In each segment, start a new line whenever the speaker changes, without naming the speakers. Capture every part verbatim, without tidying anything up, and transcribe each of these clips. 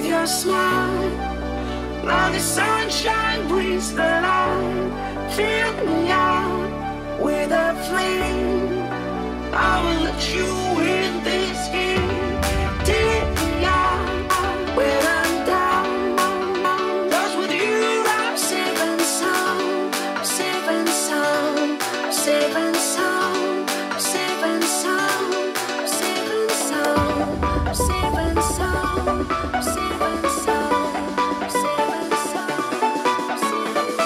your smile. Now the sunshine brings the light. Fill me out with a flame. I will let you in this game. Take me out when I'm down. 'Cause with you I'm safe and sound. Safe and sound. Safe and sound. Safe and sound. Safe and sound. Safe and sound. Safe and sound. Safe and sound. Safe and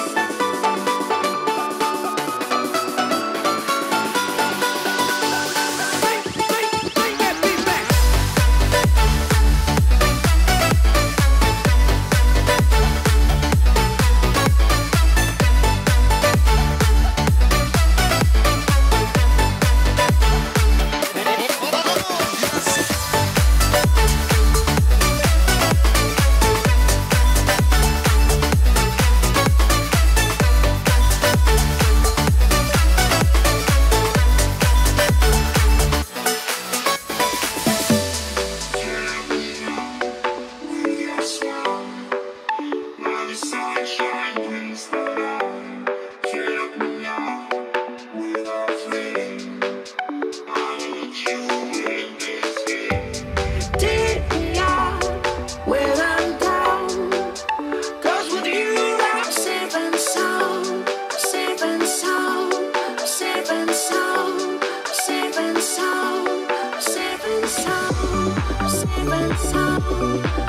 sound, safe and sound.